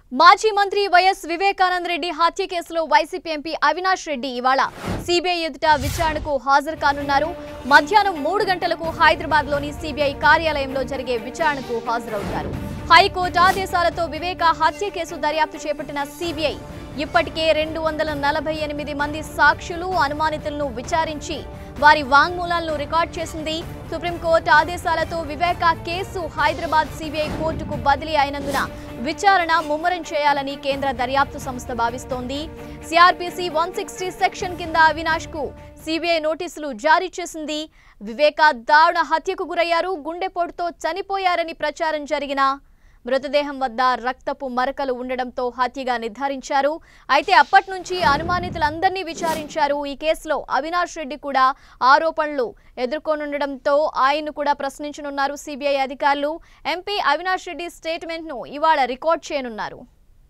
మాజీ మంత్రి వైఎస్ వివేకానంద రెడ్డి హత్య కేసులో వైసీపీ ఎంపీ అవినాష్ రెడ్డి ఇవాళ సిబిఐ ఎదుట విచారణకు హాజరు కానున్నారు. మధ్యాహ్నం 3 గంటలకు హైదరాబాద్లోని సిబిఐ కార్యాలయంలో జరిగే విచారణకు హాజరవుతారు. హైకోర్టు ఆదేశాలతో వివేక హత్య కేసు దర్యాప్తు చేపట్టిన సిబిఐ ఇప్పటికే 248 మంది సాక్షులు అనుమానితులను విచారించి వారి వాంగ్మూలాలను రికార్డ్ చేసింది. సుప్రీంకోర్టు ఆదేశాలతో వివేక కేసు హైదరాబాద్ సిబిఐ కోర్టుకు బదిలీ అయినందున విచారణ ముమ్మరం చేయాలని కేంద్ర దర్యాప్తు సంస్థ భావిస్తోంది. సిఆర్పిసి 160 సెక్షన్ కింద అవినాష్ కు సిబిఐ నోటీసులు జారీ చేసింది. వివేక దారుణ హత్యకు గురయ్యారు, గుండెపోటుతో చనిపోయారని ప్రచారం జరిగిన మృతదేహం వద్ద రక్తపు మరకలు ఉండడంతో హత్యగా నిర్ధారించారు. అయితే అప్పటి నుంచి అనుమానితులందరినీ విచారించారు. ఈ కేసులో అవినాష్ రెడ్డి కూడా ఆరోపణలు ఎదుర్కొనుండడంతో ఆయన్ను కూడా ప్రశ్నించనున్నారు సిబిఐ అధికారులు. ఎంపీ అవినాష్ రెడ్డి స్టేట్మెంట్ను ఇవాళ రికార్డ్ చేయనున్నారు.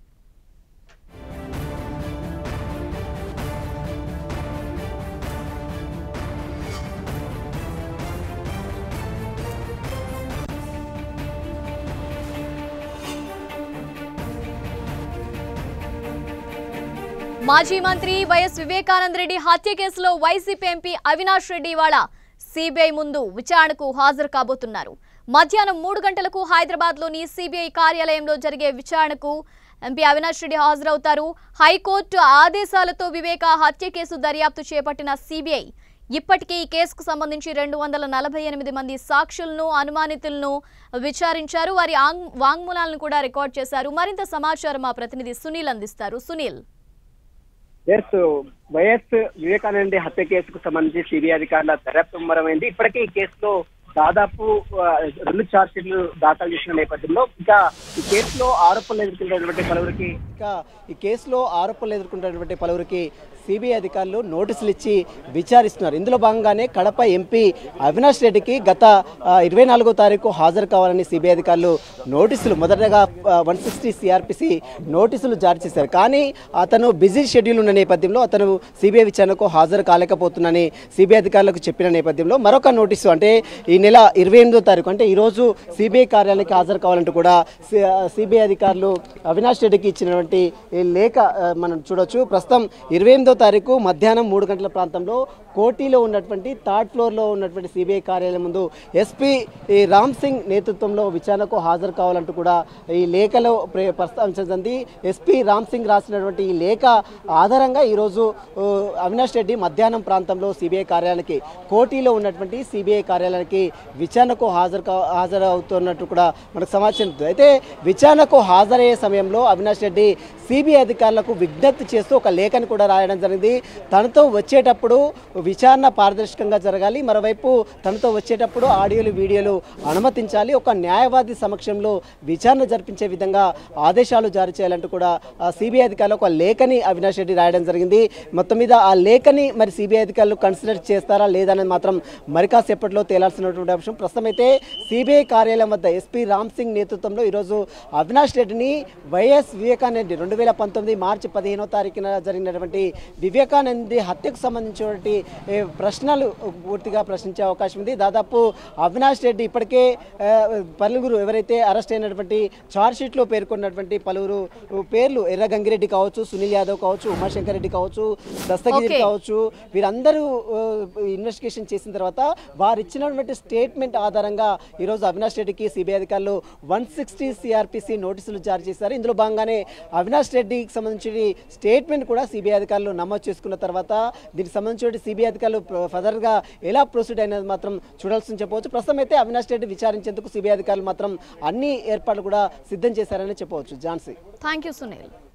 మాజీ మంత్రి వైఎస్ వివేకానంద రెడ్డి హత్య కేసులో వైసీపీ ఎంపీ అవినాష్ రెడ్డి ఇవాళ సిబిఐ ముందు విచారణకు హాజరు కాబోతున్నారు. మధ్యాహ్నం 3 గంటలకు హైదరాబాద్లోని సిబిఐ కార్యాలయంలో జరిగే విచారణకు ఎంపీ అవినాష్ రెడ్డి హాజరవుతారు. హైకోర్టు ఆదేశాలతో వివేక హత్య కేసు దర్యాప్తు చేపట్టిన సిబిఐ ఇప్పటికే ఈ కేసుకు సంబంధించి 248 మంది సాక్షులను అనుమానితులను విచారించారు. వారి వాంగ్మూలాలను కూడా రికార్డ్ చేశారు. మరింత సమాచారం మా ప్రతినిధి సునీల్ అందిస్తారు. సునీల్, వైఎస్ వివేకానంద హత్య కేసుకు సంబంధించి సిబిఐ అధికారుల దర్యాప్తు ముమ్మరమైంది. ఇప్పటికే ఈ కేసులో దాదాపు 2 ఛార్జ్షీట్లు దాఖలు చేసిన నేపథ్యంలో ఈ కేసులో ఆరోపణలు ఎదుర్కొంటున్నటువంటి పలువురికి సిబిఐ అధికారులు నోటీసులు ఇచ్చి విచారిస్తున్నారు. ఇందులో భాగంగానే కడప ఎంపీ అవినాష్ రెడ్డికి గత 24వ తారీఖు హాజరు కావాలని సిబిఐ అధికారులు నోటీసులు మొదటగా 160 సిఆర్పిసి నోటీసులు జారీ చేశారు. కానీ అతను బిజీ షెడ్యూల్ ఉన్న నేపథ్యంలో అతను సిబిఐ విచారణకు హాజరు కాలేకపోతున్నానని సిబిఐ అధికారులకు చెప్పిన నేపథ్యంలో మరొక నోటీసు అంటే ఈ నెల 28వ తారీఖు అంటే ఈరోజు సిబిఐ కార్యాలయానికి హాజరు కావాలంటూ కూడా సిబిఐ అధికారులు అవినాష్ రెడ్డికి ఇచ్చినటువంటి లేఖ మనం చూడొచ్చు. ప్రస్తుతం 28వ తారీఖు మధ్యాహ్నం 3 గంటల ప్రాంతంలో కోటిలో ఉన్నటువంటి 3rd ఫ్లోర్లో ఉన్నటువంటి సిబిఐ కార్యాలయం ముందు ఎస్పీ రామ్ సింగ్ నేతృత్వంలో విచారణకు హాజరు కావాలంటూ కూడా ఈ లేఖలో ప్రస్తావించింది. ఎస్పీ రామ్ సింగ్ రాసినటువంటి ఈ లేఖ ఆధారంగా ఈరోజు అవినాష్ రెడ్డి మధ్యాహ్నం ప్రాంతంలో సిబిఐ కార్యాలయానికి కోటిలో ఉన్నటువంటి సిబిఐ కార్యాలయానికి విచారణకు హాజరవుతున్నట్టు కూడా మనకు సమాచారం. అయితే విచారణకు హాజరయ్యే సమయంలో అవినాష్ రెడ్డి సిబిఐ అధికారులకు విజ్ఞప్తి చేస్తూ ఒక లేఖను కూడా రాయడం జరిగింది. తనతో వచ్చేటప్పుడు విచారణ పారదర్శకంగా జరగాలి, మరోవైపు తనతో వచ్చేటప్పుడు ఆడియోలు వీడియోలు అనుమతించాలి, ఒక న్యాయవాది సమక్షంలో విచారణ జరిపించే విధంగా ఆదేశాలు జారీ చేయాలంటూ కూడా సిబిఐ అధికారులు ఒక లేఖని అవినాష్ రెడ్డి రాయడం జరిగింది. మొత్తం మీద ఆ లేఖని మరి సిబిఐ అధికారులు కన్సిడర్ చేస్తారా లేదా అనేది మాత్రం మరి కాసేపట్లో తేలాల్సినటువంటి అంశం. ప్రస్తుతం అయితే సిబిఐ కార్యాలయం వద్ద ఎస్పీ రామ్ సింగ్ నేతృత్వంలో ఈరోజు అవినాష్ రెడ్డిని వైఎస్ వివేకానంద 2019 మార్చి 15వ తారీఖున జరిగినటువంటి వివేకానంద హత్యకు సంబంధించినటువంటి ప్రశ్నలు పూర్తిగా ప్రశ్నించే అవకాశం ఉంది. దాదాపు అవినాష్ రెడ్డి ఇప్పటికే పలువురు ఎవరైతే అరెస్ట్ అయినటువంటి ఛార్జ్షీట్లో పేర్కొన్నటువంటి పలువురు పేర్లు ఎర్ర గంగిరెడ్డి కావచ్చు, సునీల్ యాదవ్ కావచ్చు, ఉమాశంకర్ రెడ్డి కావచ్చు, దస్తగిరి కావచ్చు, వీరందరూ ఇన్వెస్టిగేషన్ చేసిన తర్వాత వారు ఇచ్చినటువంటి స్టేట్మెంట్ ఆధారంగా ఈరోజు అవినాష్ రెడ్డికి సిబిఐ అధికారులు 160 సిఆర్పిసి నోటీసులు జారీ చేశారు. ఇందులో భాగంగానే అవినాష్ రెడ్డికి సంబంధించి స్టేట్మెంట్ కూడా సిబిఐ అధికారులు నమోదు చేసుకున్న తర్వాత దీనికి సంబంధించిన సిబిఐ అధికారులు ఫర్దర్గా ఎలా ప్రొసీడ్ అయినది మాత్రం చూడాల్సింది చెప్పవచ్చు. ప్రస్తుతం అయితే అవినాష్ రెడ్డి విచారించేందుకు సిబిఐ అధికారులు మాత్రం అన్ని ఏర్పాట్లు కూడా సిద్ధం చేశారని చెప్పవచ్చు. Jhansi, thank you Sunil.